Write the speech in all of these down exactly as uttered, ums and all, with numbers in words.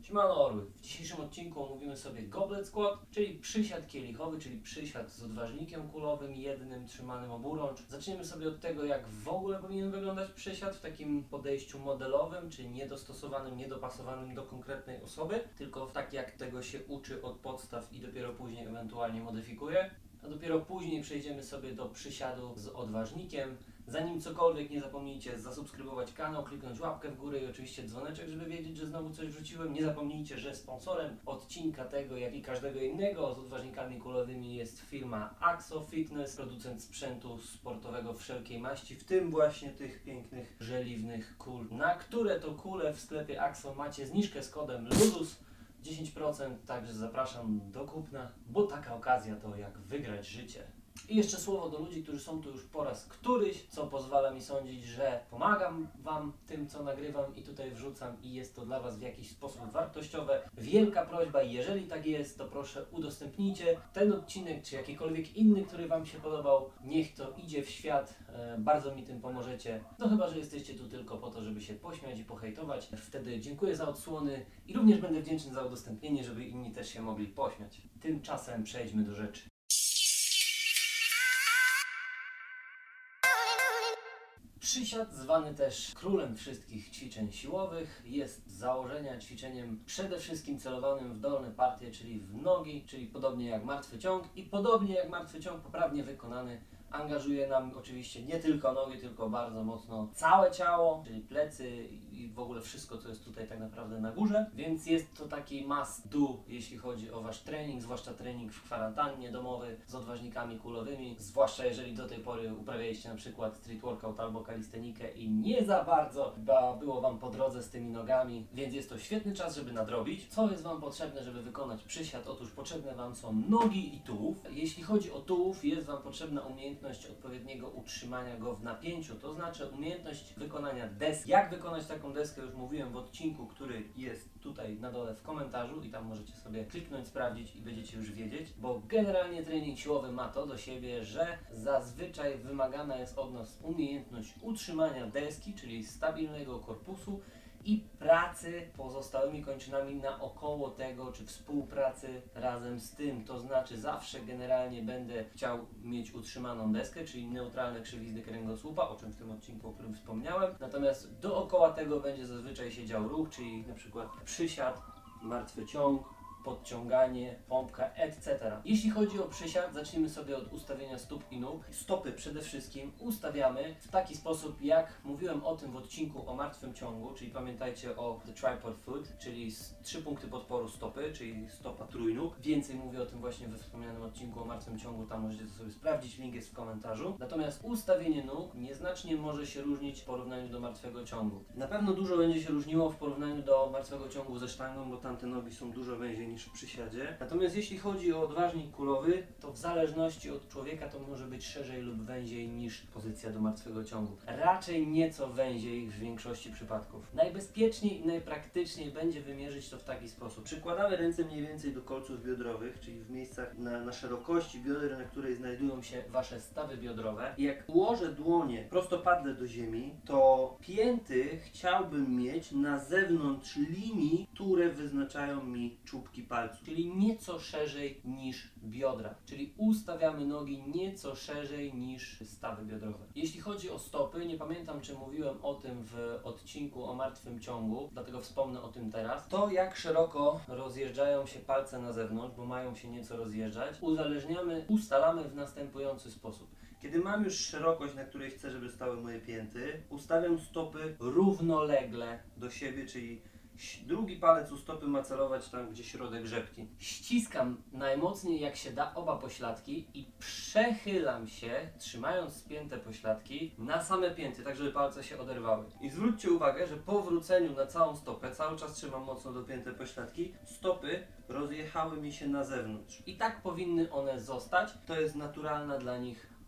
Siemano Orły. W dzisiejszym odcinku omówimy sobie Goblet Squat, czyli przysiad kielichowy, czyli przysiad z odważnikiem kulowym, jednym trzymanym oburącz. Zaczniemy sobie od tego, jak w ogóle powinien wyglądać przysiad w takim podejściu modelowym, czyli niedostosowanym, niedopasowanym do konkretnej osoby, tylko w tak jak tego się uczy od podstaw i dopiero później ewentualnie modyfikuje. A dopiero później przejdziemy sobie do przysiadu z odważnikiem. Zanim cokolwiek, nie zapomnijcie zasubskrybować kanał, kliknąć łapkę w górę i oczywiście dzwoneczek, żeby wiedzieć, że znowu coś wrzuciłem. Nie zapomnijcie, że sponsorem odcinka tego, jak i każdego innego z odważnikami kulowymi jest firma Axo Fitness, producent sprzętu sportowego wszelkiej maści, w tym właśnie tych pięknych, żeliwnych kul, na które to kule w sklepie Axo macie zniżkę z kodem LUZUS. dziesięć procent, także zapraszam do kupna, bo taka okazja to jak wygrać życie. I jeszcze słowo do ludzi, którzy są tu już po raz któryś, co pozwala mi sądzić, że pomagam Wam tym, co nagrywam i tutaj wrzucam i jest to dla Was w jakiś sposób wartościowe. Wielka prośba, jeżeli tak jest, to proszę udostępnijcie ten odcinek, czy jakikolwiek inny, który Wam się podobał. Niech to idzie w świat, e, bardzo mi tym pomożecie. No chyba, że jesteście tu tylko po to, żeby się pośmiać i pohejtować. Wtedy dziękuję za odsłony i również będę wdzięczny za udostępnienie, żeby inni też się mogli pośmiać. Tymczasem przejdźmy do rzeczy. Przysiad, zwany też królem wszystkich ćwiczeń siłowych, jest z założenia ćwiczeniem przede wszystkim celowanym w dolne partie, czyli w nogi, czyli podobnie jak martwy ciąg i podobnie jak martwy ciąg poprawnie wykonany angażuje nam oczywiście nie tylko nogi, tylko bardzo mocno całe ciało, czyli plecy i w ogóle wszystko, co jest tutaj tak naprawdę na górze, więc jest to taki must do, jeśli chodzi o Wasz trening, zwłaszcza trening w kwarantannie domowy z odważnikami kulowymi, zwłaszcza jeżeli do tej pory uprawialiście na przykład street workout albo kalistenikę i nie za bardzo chyba było Wam po drodze z tymi nogami, więc jest to świetny czas, żeby nadrobić. Co jest Wam potrzebne, żeby wykonać przysiad? Otóż potrzebne Wam są nogi i tułów. Jeśli chodzi o tułów, jest Wam potrzebna umiejętność odpowiedniego utrzymania go w napięciu, to znaczy umiejętność wykonania deski. Jak wykonać taką deskę już mówiłem w odcinku, który jest tutaj na dole w komentarzu i tam możecie sobie kliknąć, sprawdzić i będziecie już wiedzieć, bo generalnie trening siłowy ma to do siebie, że zazwyczaj wymagana jest od nas umiejętność utrzymania deski, czyli stabilnego korpusu i pracy pozostałymi kończynami naokoło tego, czy współpracy razem z tym. To znaczy zawsze generalnie będę chciał mieć utrzymaną deskę, czyli neutralne krzywizny kręgosłupa, o czym w tym odcinku, o którym wspomniałem. Natomiast dookoła tego będzie zazwyczaj się dział ruch, czyli na przykład przysiad, martwy ciąg, podciąganie, pompka, et cetera. Jeśli chodzi o przysiad, zacznijmy sobie od ustawienia stóp i nóg. Stopy przede wszystkim ustawiamy w taki sposób, jak mówiłem o tym w odcinku o martwym ciągu, czyli pamiętajcie o the tripod foot, czyli trzy punkty podporu stopy, czyli stopa trójnóg. Więcej mówię o tym właśnie we wspomnianym odcinku o martwym ciągu, tam możecie to sobie sprawdzić, link jest w komentarzu. Natomiast ustawienie nóg nieznacznie może się różnić w porównaniu do martwego ciągu. Na pewno dużo będzie się różniło w porównaniu do martwego ciągu ze sztangą, bo tamte nogi są dużo węziej niż w przysiadzie. Natomiast jeśli chodzi o odważnik kulowy, to w zależności od człowieka to może być szerzej lub węziej niż pozycja do martwego ciągu. Raczej nieco węziej w większości przypadków. Najbezpieczniej i najpraktyczniej będzie wymierzyć to w taki sposób. Przykładamy ręce mniej więcej do kolców biodrowych, czyli w miejscach na, na szerokości bioder, na której znajdują się Wasze stawy biodrowe. I jak ułożę dłonie prostopadle do ziemi, to pięty chciałbym mieć na zewnątrz linii, które wyznaczają mi czubki palców, czyli nieco szerzej niż biodra, czyli ustawiamy nogi nieco szerzej niż stawy biodrowe. Jeśli chodzi o stopy, nie pamiętam, czy mówiłem o tym w odcinku o martwym ciągu, dlatego wspomnę o tym teraz. To, jak szeroko rozjeżdżają się palce na zewnątrz, bo mają się nieco rozjeżdżać, uzależniamy, ustalamy w następujący sposób. Kiedy mam już szerokość, na której chcę, żeby stały moje pięty, ustawiam stopy równolegle do siebie, czyli drugi palec u stopy ma celować tam, gdzie środek rzepki. Ściskam najmocniej jak się da oba pośladki i przechylam się, trzymając spięte pośladki na same pięty, tak żeby palce się oderwały. I zwróćcie uwagę, że po wróceniu na całą stopę, cały czas trzymam mocno dopięte pośladki, stopy rozjechały mi się na zewnątrz. I tak powinny one zostać. To jest naturalna dla nich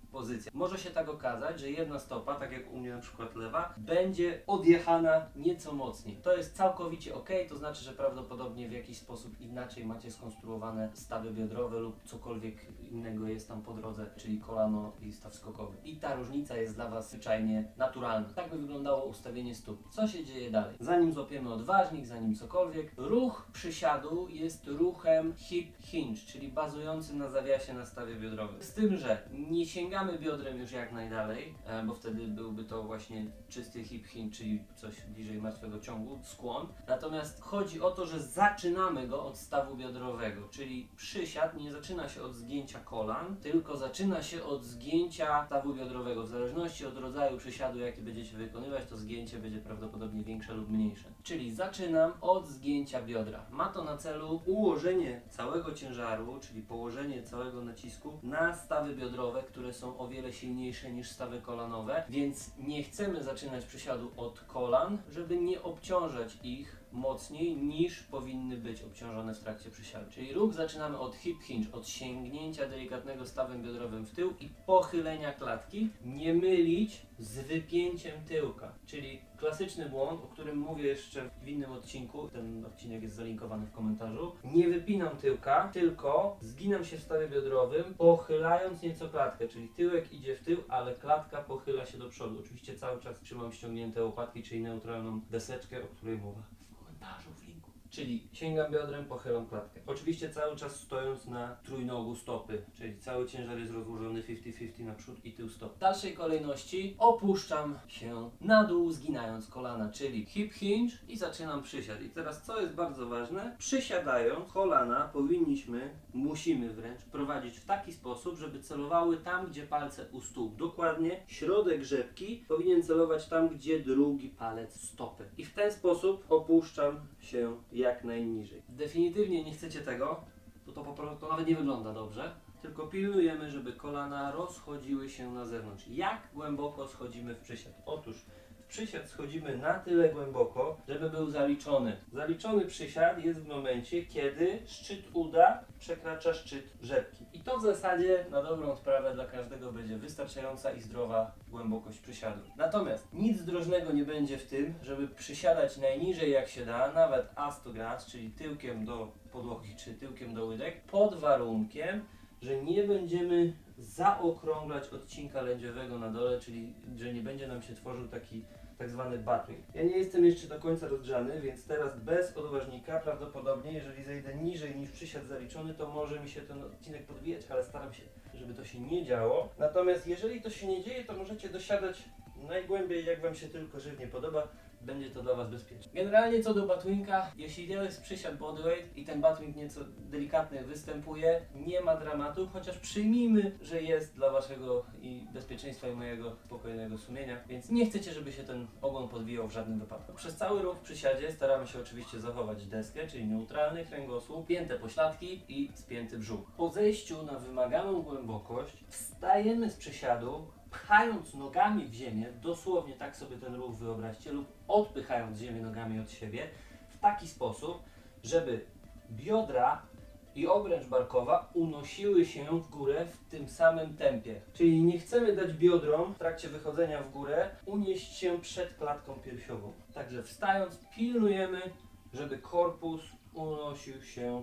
pozycja. Może się tak okazać, że jedna stopa, tak jak u mnie na przykład lewa, będzie odjechana nieco mocniej. To jest całkowicie ok, to znaczy, że prawdopodobnie w jakiś sposób inaczej macie skonstruowane stawy biodrowe lub cokolwiek innego jest tam po drodze, czyli kolano i staw skokowy. I ta różnica jest dla Was zwyczajnie naturalna. Tak by wyglądało ustawienie stóp. Co się dzieje dalej? Zanim złapiemy odważnik, zanim cokolwiek, ruch przysiadu jest ruchem hip hinge, czyli bazującym na zawiasie na stawie biodrowym. Z tym, że nie sięgamy biodrem już jak najdalej, bo wtedy byłby to właśnie czysty hip hinge, czyli coś bliżej martwego ciągu, skłon. Natomiast chodzi o to, że zaczynamy go od stawu biodrowego, czyli przysiad nie zaczyna się od zgięcia kolan, tylko zaczyna się od zgięcia stawu biodrowego. W zależności od rodzaju przysiadu, jaki będziecie wykonywać, to zgięcie będzie prawdopodobnie większe lub mniejsze. Czyli zaczynam od zgięcia biodra. Ma to na celu ułożenie całego ciężaru, czyli położenie całego nacisku na stawy biodrowe, które są o wiele silniejsze niż stawy kolanowe, więc nie chcemy zaczynać przysiadu od kolan, żeby nie obciążać ich mocniej niż powinny być obciążone w trakcie przysiadu. Czyli ruch zaczynamy od hip hinge, od sięgnięcia delikatnego stawem biodrowym w tył i pochylenia klatki. Nie mylić z wypięciem tyłka, czyli klasyczny błąd, o którym mówię jeszcze w innym odcinku, ten odcinek jest zalinkowany w komentarzu. Nie wypinam tyłka, tylko zginam się w stawie biodrowym, pochylając nieco klatkę, czyli tyłek idzie w tył, ale klatka pochyla się do przodu. Oczywiście cały czas trzymam ściągnięte łopatki, czyli neutralną deseczkę, o której mowa w komentarzu, w linku. Czyli sięgam biodrem, pochylam klatkę. Oczywiście cały czas stojąc na trójnogu stopy, czyli cały ciężar jest rozłożony pięćdziesiąt pięćdziesiąt na przód i tył stop. W dalszej kolejności opuszczam się na dół, zginając kolana, czyli hip hinge i zaczynam przysiad. I teraz co jest bardzo ważne, przysiadając kolana powinniśmy, musimy wręcz prowadzić w taki sposób, żeby celowały tam, gdzie palce u stóp. Dokładnie środek rzepki powinien celować tam, gdzie drugi palec stopy. I w ten sposób opuszczam się jak najniżej. Definitywnie nie chcecie tego, to, to po prostu to nawet nie wygląda dobrze, tylko pilnujemy, żeby kolana rozchodziły się na zewnątrz. Jak głęboko schodzimy w przysiad? Otóż w przysiad schodzimy na tyle głęboko, żeby był zaliczony. Zaliczony przysiad jest w momencie, kiedy szczyt uda przekracza szczyt rzepki. I to w zasadzie na dobrą sprawę dla każdego będzie wystarczająca i zdrowa głębokość przysiadu. Natomiast nic zdrożnego nie będzie w tym, żeby przysiadać najniżej jak się da, nawet as to grass, czyli tyłkiem do podłogi czy tyłkiem do łydek, pod warunkiem, że nie będziemy zaokrąglać odcinka lędźwiowego na dole, czyli że nie będzie nam się tworzył taki tak zwany buttwing. Ja nie jestem jeszcze do końca rozgrzany, więc teraz bez odważnika prawdopodobnie, jeżeli zejdę niżej niż przysiad zaliczony, to może mi się ten odcinek podwijać, ale staram się, żeby to się nie działo. Natomiast jeżeli to się nie dzieje, to możecie dosiadać najgłębiej, jak Wam się tylko żywnie podoba. Będzie to dla Was bezpieczne. Generalnie co do buttwinga, jeśli to jest przysiad bodyweight i ten buttwing nieco delikatny występuje, nie ma dramatu, chociaż przyjmijmy, że jest dla Waszego i bezpieczeństwa i mojego spokojnego sumienia, więc nie chcecie, żeby się ten ogon podwijał w żadnym wypadku. Przez cały ruch w przysiadzie staramy się oczywiście zachować deskę, czyli neutralny kręgosłup, pięte pośladki i spięty brzuch. Po zejściu na wymaganą głębokość wstajemy z przysiadu, pchając nogami w ziemię, dosłownie tak sobie ten ruch wyobraźcie, lub odpychając ziemię nogami od siebie w taki sposób, żeby biodra i obręcz barkowa unosiły się w górę w tym samym tempie. Czyli nie chcemy dać biodrom w trakcie wychodzenia w górę unieść się przed klatką piersiową. Także wstając pilnujemy, żeby korpus unosił się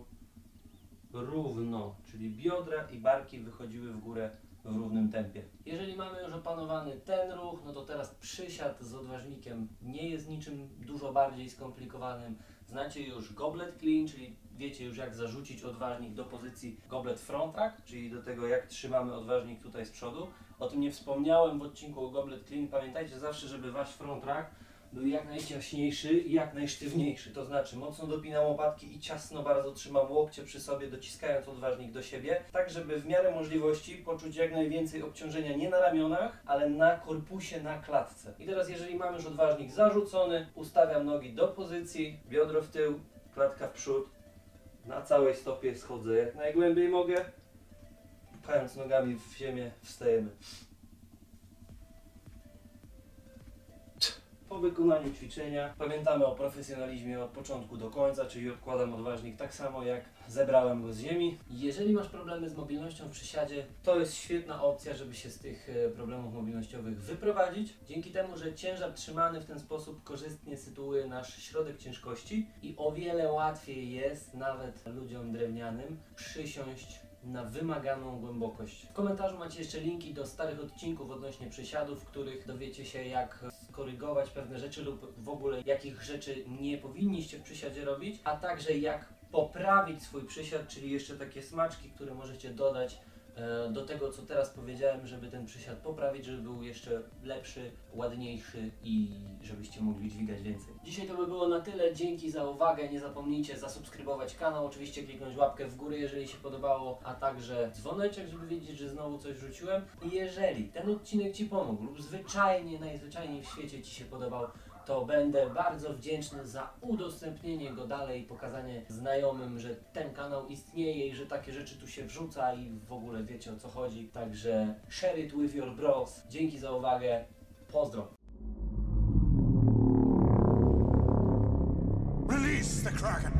równo, czyli biodra i barki wychodziły w górę w równym tempie. Jeżeli mamy już opanowany ten ruch, no to teraz przysiad z odważnikiem nie jest niczym dużo bardziej skomplikowanym. Znacie już goblet clean, czyli wiecie już jak zarzucić odważnik do pozycji goblet front rack, czyli do tego jak trzymamy odważnik tutaj z przodu. O tym nie wspomniałem w odcinku o goblet clean. Pamiętajcie zawsze, żeby wasz front rack był jak najciaśniejszy i jak najsztywniejszy. To znaczy mocno dopinam łopatki i ciasno bardzo trzymam łokcie przy sobie, dociskając odważnik do siebie, tak żeby w miarę możliwości poczuć jak najwięcej obciążenia nie na ramionach, ale na korpusie, na klatce. I teraz jeżeli mam już odważnik zarzucony, ustawiam nogi do pozycji, biodro w tył, klatka w przód, na całej stopie schodzę jak najgłębiej mogę, pchając nogami w ziemię, wstajemy. Po po wykonaniu ćwiczenia pamiętamy o profesjonalizmie od początku do końca, czyli odkładam odważnik tak samo jak zebrałem go z ziemi. Jeżeli masz problemy z mobilnością w przysiadzie, to jest świetna opcja, żeby się z tych problemów mobilnościowych wyprowadzić. Dzięki temu, że ciężar trzymany w ten sposób korzystnie sytuuje nasz środek ciężkości i o wiele łatwiej jest nawet ludziom drewnianym przysiąść na wymaganą głębokość. W komentarzu macie jeszcze linki do starych odcinków odnośnie przysiadów, w których dowiecie się, jak skorygować pewne rzeczy lub w ogóle jakich rzeczy nie powinniście w przysiadzie robić, a także jak poprawić swój przysiad, czyli jeszcze takie smaczki, które możecie dodać do tego, co teraz powiedziałem, żeby ten przysiad poprawić, żeby był jeszcze lepszy, ładniejszy i żebyście mogli dźwigać więcej. Dzisiaj to by było na tyle. Dzięki za uwagę. Nie zapomnijcie zasubskrybować kanał, oczywiście kliknąć łapkę w górę, jeżeli się podobało, a także dzwoneczek, żeby wiedzieć, że znowu coś rzuciłem. I jeżeli ten odcinek Ci pomógł lub zwyczajnie, najzwyczajniej w świecie Ci się podobał, to będę bardzo wdzięczny za udostępnienie go dalej, pokazanie znajomym, że ten kanał istnieje i że takie rzeczy tu się wrzuca i w ogóle wiecie, o co chodzi. Także share it with your bros. Dzięki za uwagę. Pozdro. Release the Kraken!